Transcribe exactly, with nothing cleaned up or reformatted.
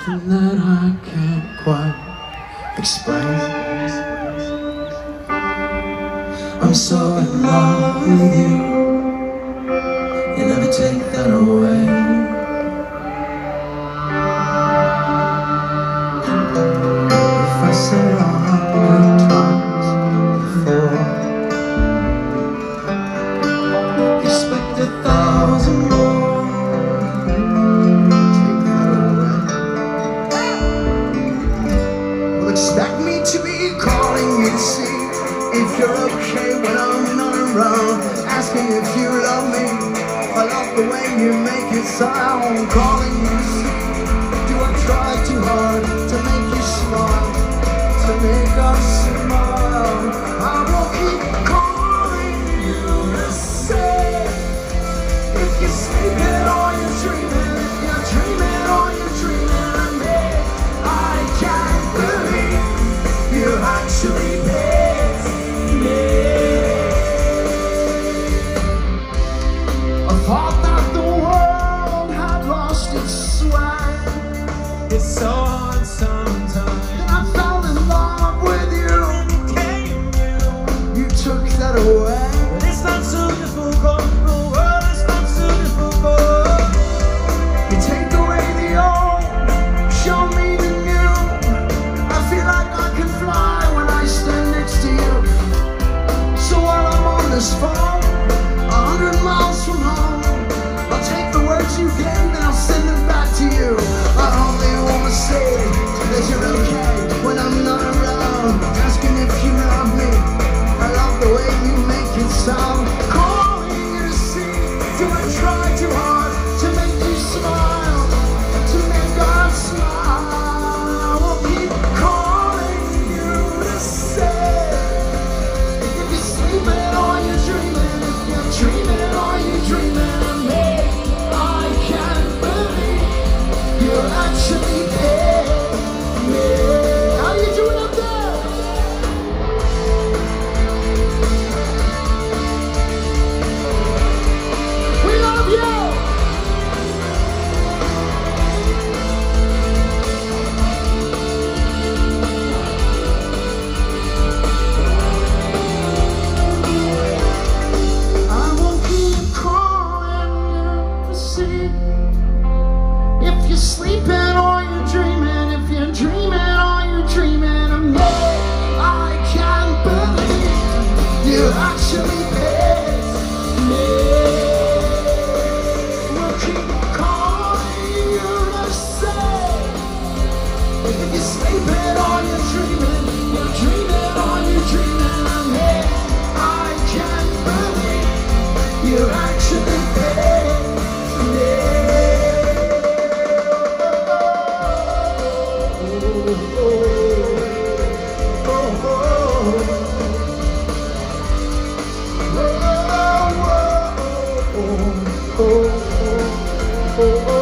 something that I can't quite explain. I'm so in love with you. You never take that away. If I said it a hundred times before, expect a thousand more. Take that away. Well, expect me to be calling you to see if you're okay when I'm not around, asking if you love me. I love the way you make it sound. Calling you to see, do I try too hard to make you smile, to make us smile? I will keep calling you to say, if you're sleeping or you're dreaming, if you're dreaming or you're dreaming of me, I can't believe you actually miss me. I thought that the world had lost its swag. It's so hard sometimes. Then I fell in love with you. Came you, you took that away. But it's not so difficult. The world is not so difficult. You take away the old, show me the new. I feel like I can fly when I stand next to you. So while I'm on this phone, a hundred miles from home, I'll take the words you gave and I'll send them back to you. I only wanna say that you're okay when I'm not around, asking if you love me. I love the way you make it sound. Calling you to see, do I try too hard to make you smile, to make us smile? I will keep calling you to say, if you're sleeping or you're dreaming, if you're dreaming or you're dreaming of me, I can't believe you actually paid me. How you doing up there? We love you. I will keep calling you to see if you're sleeping or you're dreaming, if you're dreaming or you're dreaming of me. I can't believe you actually paid me. We'll keep calling you to say, if you're sleeping or you're dreaming, you're dreaming or you're dreaming of me. I can't believe you actually paid me. Oh, oh, oh, oh, oh, oh.